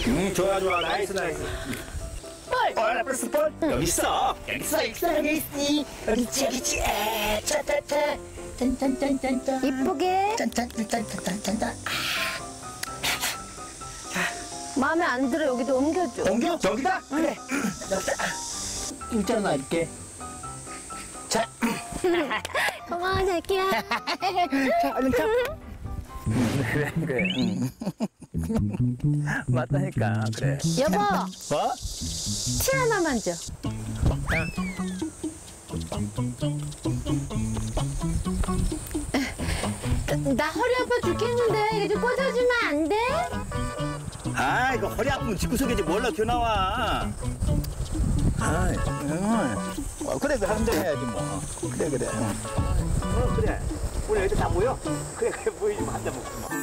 좋아, 좋아. 나이스, 나이스. 볼! 플러스 볼? 여기 있어. 여기 있어, 여기 있어, 여기 있지. 여기 있지, 여기 있지. 짜짜짜. 짠짠짠짠짠. 이쁘게. 짠짠짠짠짠짠. 마음에 안 들어. 여기도 옮겨줘. 옮겨? 여기다? 그래. 여기다. 일자로 놔줄게. 자. 고마워, 자기야. 자, 얼른 자. 그래. 맞다니까, 그래. 여보, 뭐? 티 하나만 줘. 나 허리 아파 죽겠는데 이거 좀 꽂아주면 안 돼? 아, 이거 허리 아프면 집구석이지 뭘로 튀어나와. 그래, 그 하는 대로 해야지 뭐. 그래. 그래. 우리 애들 다 모여? 그래, 모이지 마. 한잔 먹지 뭐.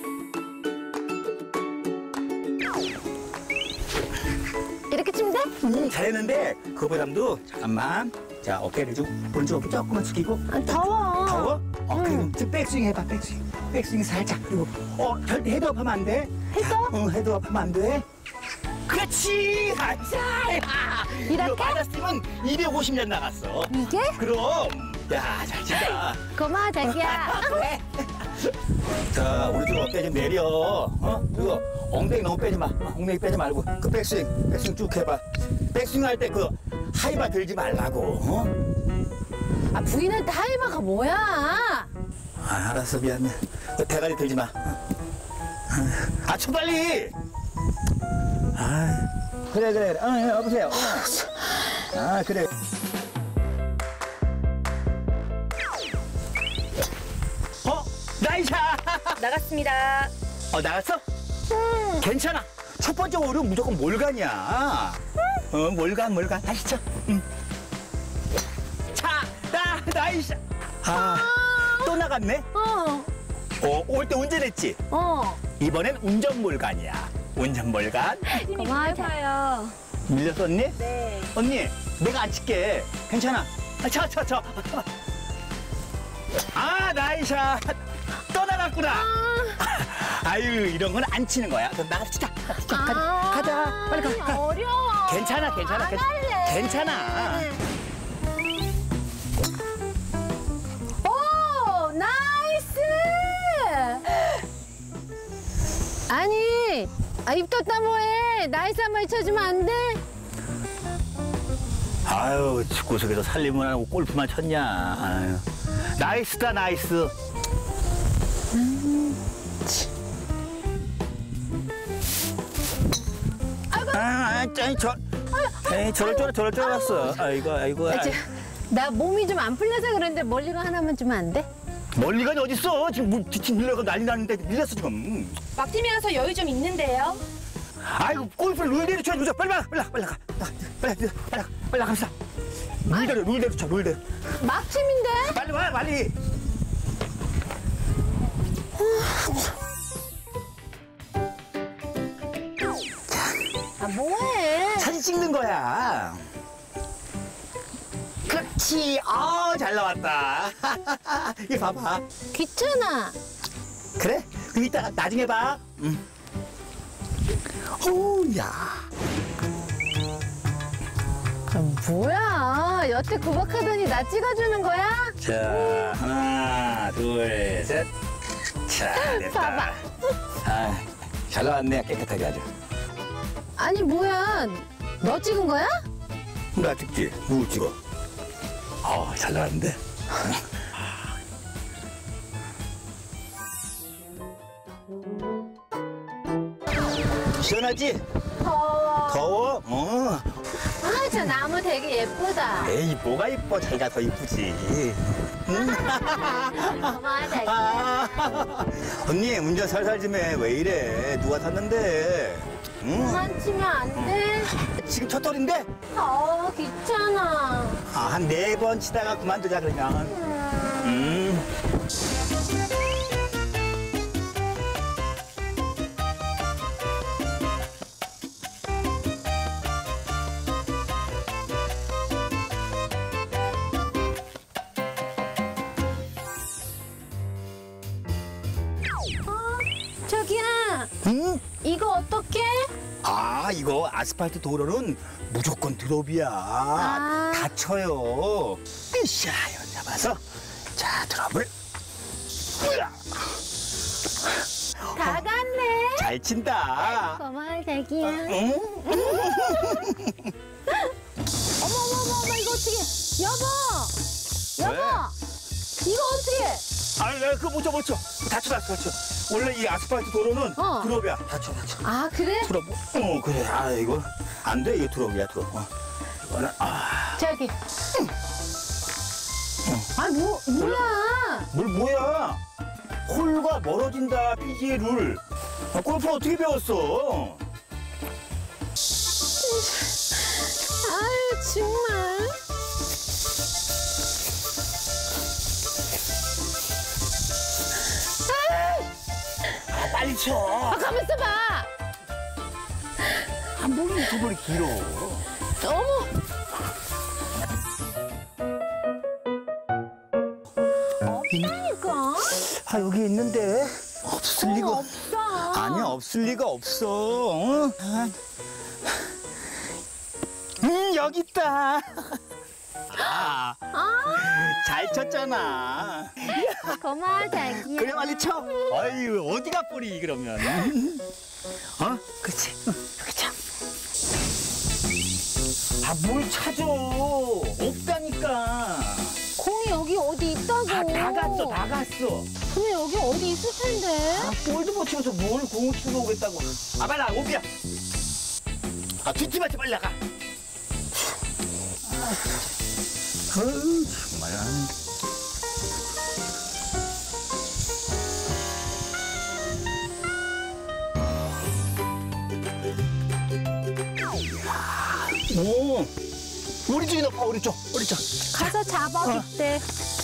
이렇게 치면 돼? 잘했는데 그거보다도 잠깐만. 자, 어깨를 좀 오른쪽 조금만 숙이고. 더워. 더워? 그리고 좀 백스윙 해봐. 백스윙 살짝. 그리고 헤드업 하면 안 돼? 헤드업? 헤드업 하면 안 돼? 그렇지! 이거 이렇게? 맞았으면 250년 나갔어. 이게? 그럼. 야, 잘 친다. 고마워, 자기야. 그래. 자, 우리 좀 어깨 좀 내려. 그리고 엉덩이 너무 빼지 마. 엉덩이 빼지 말고 그 백스윙 쭉 해봐. 백스윙 할 때 그 하이바 들지 말라고. 아, 부인한테 하이바가 뭐야? 알았어, 미안해. 그 대가리 들지 마. 쳐 빨리. 그래. 여보세요. 그래. 나이샤! 나갔습니다. 나갔어? 괜찮아. 첫 번째 홀은 무조건 몰간이야. 몰간. 다시 쳐. 차! 나이샤! 또 나갔네? 올 때 운전했지? 이번엔 운전 몰간이야. 운전 몰간. 고마워, 해봐요. 밀렸어, 언니? 네. 언니, 내가 안 칠게. 괜찮아. 쳐. 나이샤! 또 나갔구나. 아유, 이런 건 안 치는 거야. 그럼 나가자. 가자. 빨리 가. 어려워. 괜찮아. 안 할래. 괜찮아. 오, 나이스! 아니, 입 떴다 뭐해. 나이스 한번 쳐주면 안 돼? 아유, 집구석에서 살림을 하고 골프만 쳤냐. 아유. 나이스다, 나이스. 저럴 줄 알았어. 아이고. 나 몸이 좀 안 풀려서 그런데 멀리가 하나만 주면 안 돼? 멀리가 어딨어? 지금 뒤집 밀려가 난리 났는데 밀렸어, 지금. 막팀이라서 여유 좀 있는데요. 아이고, 골프를 룰대로 쳐주자. 빨리 가. 빨리 갑시다. 룰대로 쳐. 막팀인데? 빨리 와, 빨리. 뭐해? 사진 찍는 거야. 그렇지. 잘 나왔다. 이거 봐봐. 귀찮아. 그래? 그럼 이따가 나중에 봐. 야. 뭐야? 여태 구박하더니 나 찍어주는 거야? 자, 하나, 둘, 셋. 자, 됐다. 봐봐. 잘 나왔네. 깨끗하게 아주. 아니 뭐야? 너 찍은 거야? 나 찍지. 누구 찍어? 잘 나왔는데. 시원하지? 더워? 저 나무 되게 예쁘다. 에이, 뭐가 이뻐. 자기가 더 이쁘지. 고마워, 자기야. 언니, 운전 살살 좀 해. 왜 이래? 누가 탔는데? 그만 치면 안 돼? 지금 첫 털인데? 귀찮아. 한 4번 치다가 그만두자, 그러면. 저기야. 응? 이거 어떡해? 아, 이거 아스팔트 도로는 무조건 드롭이야. 다쳐요. 으쌰, 이거 잡아서. 자, 드롭을. 으아. 다 갔네. 잘 친다. 고마워, 자기야. 응? 어머, 이거 어떻게. 여보! 이거 어떻게. 아, 그거 못 쳐. 다쳐. 원래 이 아스팔트 도로는 드롭이야. 다쳐. 아, 그래? 드롭. 그래. 아, 이거 안 돼. 이거 드롭이야, 드롭. 이거는, 저기. 뭐야? 뭘 뭐야? 홀과 멀어진다, PGA 룰. 골프 어떻게 배웠어? 아유, 정말. 빨리 쳐. 가만 있어봐. 한 번에 두 번이 길어. 어머. 없다니까. 아, 여기 있는데. 없을 리가. 없어. 아니야, 없을 리가 없어. 어? 여기 있다. 잘 쳤잖아. 고마워, 자기야. 그래, 빨리 쳐. 아유, 어디가 볼이 그러면. 그렇지. 여기 쳐. 뭘 찾아. 없다니까. 공이 여기 어디 있다고. 다 갔어. 근데 여기 어디 있을 텐데. 볼도 못 치면서 뭘 공을 치고 오겠다고. 빨리 나가, 오비야. 뒷집한테 빨리 나가. 정말. 오, 우리 쪽이 높아, 우리 쪽. 가서 잡아, 그때.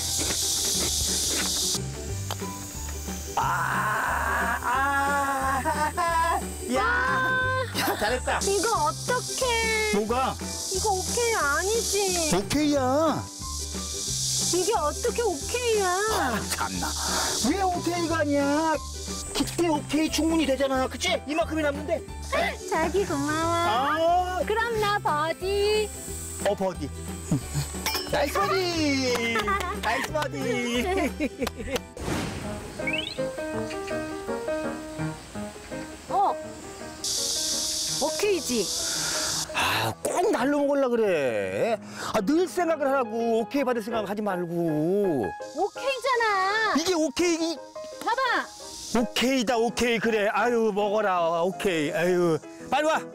야, 잘했다. 이거 어떡해. 뭐가? 이거 오케이 아니지. 오케이야. 이게 어떻게 오케이야. 참나. 왜 오케이가 아니야? 기대 오케이 충분히 되잖아. 그치? 이만큼이 남는데. 자기 고마워. 그럼 나 버디. 버디. 나이스 버디. 나이스 버디. 오케이지. 꼭 날로 먹으려 그래. 늘 생각을 하라고. 오케이 받을 생각 하지 말고. 오케이잖아. 이게 오케이. 봐봐. 오케이다, 오케이. 그래. 아유, 먹어라. 오케이. 아유. 빨리 와.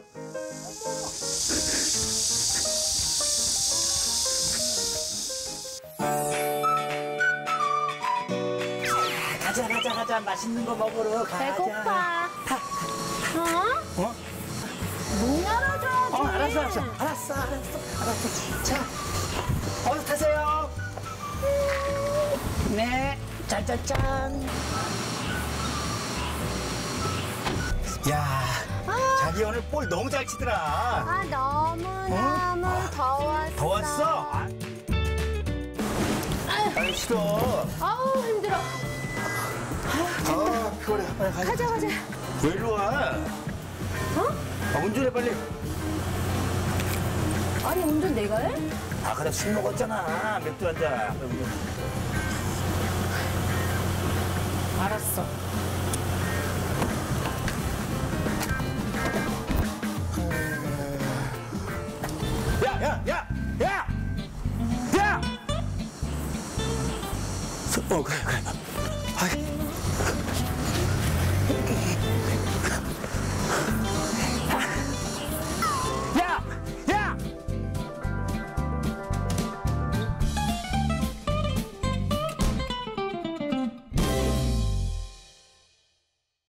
가자. 맛있는 거 먹으러 가자. 배고파. 어? 문 열어줘야지. 알았어. 자, 어서 타세요. 네, 짠. 야, 자기 오늘 볼 너무 잘 치더라. 너무 더웠어. 더웠어? 아유, 싫어. 아우, 힘들어. 그래, 빨리 가자. 왜 이리 와? 운전해, 빨리. 아니, 운전 내가 해? 그래, 술 먹었잖아. 맥주 한 잔. 알았어. 야! 그래.